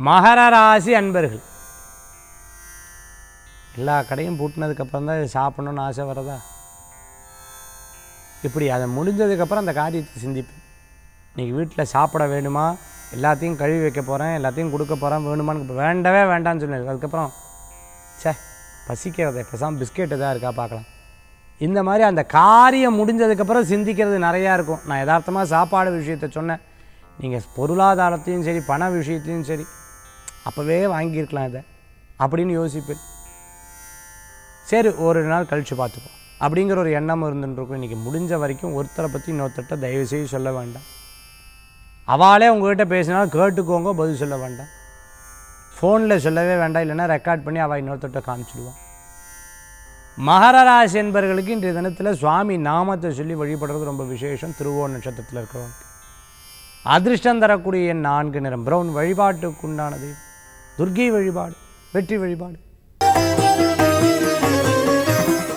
மகர ராசி அன்பர்கள், எல்லா கடையும் பூட்டினதுக்கப்புறம் தான் இது சாப்பிடணும்னு ஆசை வரதா? இப்படி அதை முடிஞ்சதுக்கப்புறம் அந்த காரியத்தை சிந்திப்பேன். இன்றைக்கி வீட்டில் சாப்பிட வேணுமா, எல்லாத்தையும் கழுவி வைக்க போகிறேன், எல்லாத்தையும் கொடுக்க போகிறேன், வேணுமான்னு வேண்டவே வேண்டான்னு சொன்னேன். அதுக்கப்புறம் சே பசிக்கிறதே, பேசாமல் பிஸ்கெட் எதாவது இருக்கா பார்க்கலாம். இந்த மாதிரி அந்த காரியம் முடிஞ்சதுக்கப்புறம் சிந்திக்கிறது நிறையா இருக்கும். நான் யதார்த்தமாக சாப்பாடு விஷயத்தை சொன்னேன். நீங்கள் பொருளாதாரத்தையும் சரி பண விஷயத்தையும் சரி அப்போவே வாங்கியிருக்கலாம் இதை அப்படின்னு யோசிப்பேன். சரி ஒரு நாள் கழித்து பார்த்துப்போம் அப்படிங்கிற ஒரு எண்ணம் இருந்துருக்கும். இன்றைக்கி முடிஞ்ச வரைக்கும் ஒருத்தரை பற்றி இன்னொருத்தட்ட தயவுசெய்து சொல்ல வேண்டாம். அவளே உங்கள்கிட்ட பேசினாலும் கேட்டுக்கோங்க, பதில் சொல்ல வேண்டாம். ஃபோனில் சொல்லவே வேண்டாம், இல்லைன்னா ரெக்கார்ட் பண்ணி அவள் இன்னொருத்தட்ட காமிச்சிடுவான். மகர ராசி என்பவர்களுக்கு இன்றைய தினத்தில் சுவாமி நாமத்தை சொல்லி வழிபடுறது ரொம்ப விசேஷம். திருவோண நட்சத்திரத்தில் இருக்கிறவங்க அதிர்ஷ்டம் தரக்கூடிய 4 நிறம் பிரவுன். வழிபாட்டுக்குண்டானது துர்க்கை வழிபாடு, வெற்றி வழிபாடு.